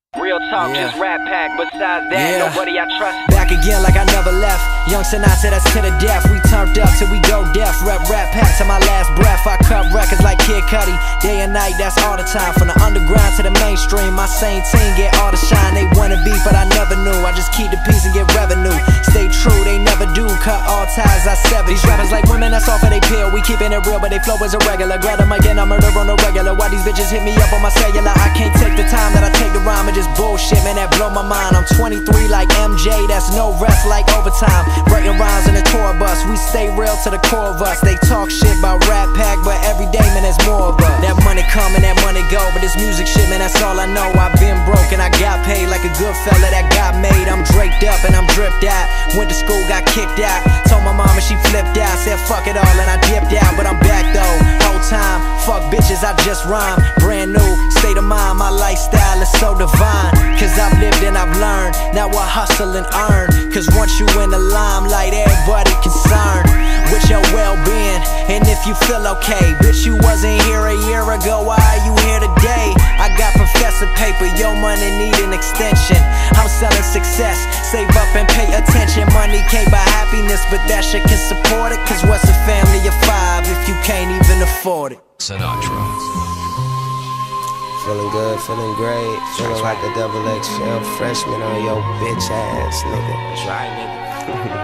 Real talk, just Rat Pack. Besides that, nobody I trust. Back again like I never left. Young Sinatra, that's to the death. We turned up till we go deaf. Rat Pack to my last breath. I cut records like Kid Cudi. Day and night, that's all the time. From the underground to the mainstream, my same team get all the shine. They wanna beef, but I never knew. I just keep the peace and get revenue. Stay true, they never do. Cut all ties, I sever. These rappers like women, that's all for they pill. We keeping it real, but they flow as irregular. Grab them again, I murder on the regular. Why these bitches hit me up on my cellular? I can't take the time that I take to rhyme and just bullshit, man, that blow my mind. I'm 23 like MJ, that's no rest like overtime. Writing rhymes in the tour bus, we stay real to the core of us. They talk shit about Rat Pack, but every day, man, there's more of us. That money come and that money go, but this music shit, man, that's all I know. I've been broke and I got paid like a good fella that got made. I'm draped up and I'm dripped out. Went to school, got kicked out. Told my mama, she flipped out. Said fuck it all and I dipped out, but I'm back though. Whole time, fuck bitches, I just rhyme. Brand new state of mind, my lifestyle is so divine. Cause I've lived and I've learned. Now I hustle and earn. Cause once you in the limelight, everybody concerned with your well-being. And if you feel okay, bitch, you wasn't here a year ago, why are you here today? I got professor paper, your money need an extension. I'm selling success, save up and pay attention. Money can't buy happiness, but that shit can support it. Cause what's a family of five if you can't even afford it? Sinatra. Feeling good, feeling great, feeling like a double XL freshman on your bitch ass, nigga. That's right, nigga.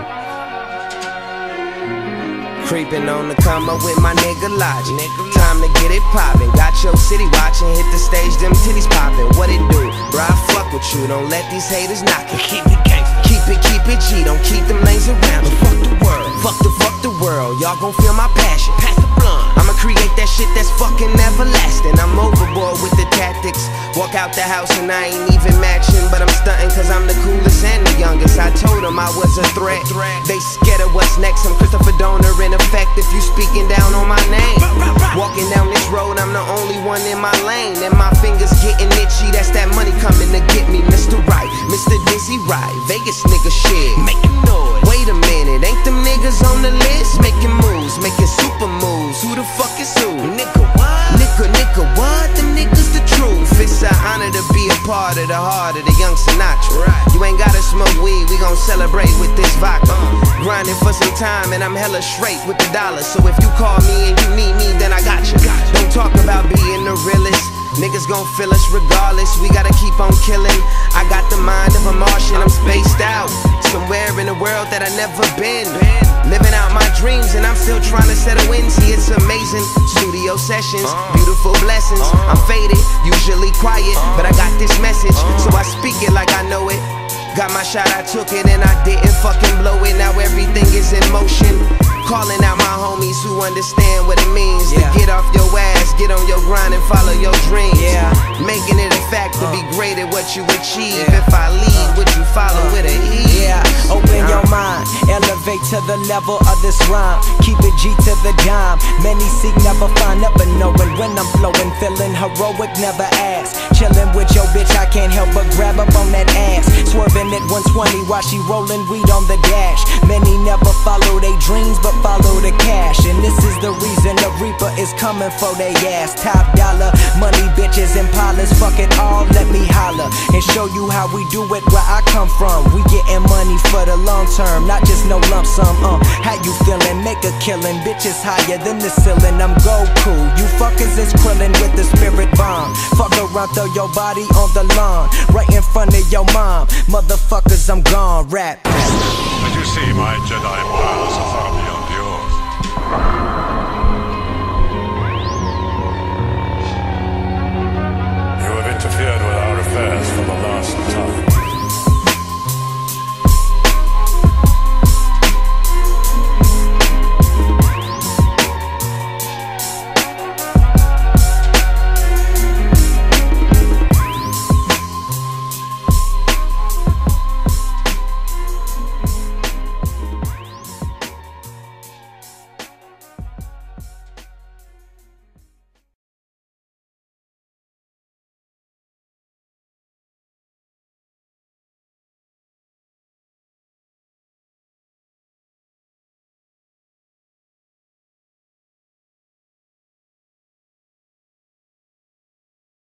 Creeping on the come up with my nigga Logic. Time to get it poppin'. Got your city watching, hit the stage, them titties poppin'. What it do? Bro, I fuck with you, don't let these haters knock it. Keep it gangsta. Keep it G, don't keep them lanes around. Fuck the world, fuck the world. Y'all gon' feel my passion. Pass the blunt. I'ma create that shit that's fucking everlasting. I'm overboard with the tactics. Walk out the house and I ain't even matching, but I'm stunting cause I'm the coolest and the youngest. I told them I was a threat. They scared of what's next. I'm Christopher Donner in effect if you speaking down on my name. Walking down this road, I'm the only one in my lane. And my fingers getting itchy, that's that money coming to get me. Mr. Right, Mr. Dizzy Right, Vegas nigga shit. Making noise. Wait a minute, ain't them niggas on the list? Making moves, making super moves. Who the fuck is who? Nigga what? Nigga what? Them niggas the truth. It's an honor to be a part of the heart of the young Sinatra. You ain't gotta smoke weed, we gon' celebrate with this vodka. Grinding for some time and I'm hella straight with the dollars. So if you call me and you need me, then I got you. Don't talk about being the realest. Niggas gon' feel us regardless, we gotta keep on killing. I got the mind of a Martian, I'm spaced out somewhere in a world that I never been. Living out my dreams and I'm still trying to settle in. See, it's amazing, studio sessions, beautiful blessings. I'm faded, usually quiet, but I got this message, so I speak it like I know it. Got my shot, I took it and I didn't fucking blow it. Now everything is in motion. Calling out my homies who understand what it means to get off your ass, get on your grind and follow your dreams. Making it a fact to be great at what you achieve. If I lead, would you follow with an E? Open your mind, elevate to the level of this rhyme. Keep it G to the dime. Many seek, never find, never knowing when I'm flowing. Feeling heroic, never ask. Chilling with your bitch, I can't help but grab up on that ass. Swerving at 120 while she rolling weed on the dash. Many never follow their dreams, but follow the cash. And this is the reason the Reaper is coming for they ass. Top dollar, money, bitches, and pilots. Fuck it all, let me holler and show you how we do it where I come from. We getting money for the long term, not just no lump sum. How you feeling? Make a killing. Bitches higher than the ceiling. I'm Goku. You fuckers is Krillin with the spirit bomb. Fuck around, throw your body on the lawn, right in front of your mom. Motherfuckers, I'm gone. Rat Pack. Did you see my Jedi powers are far beyond yours?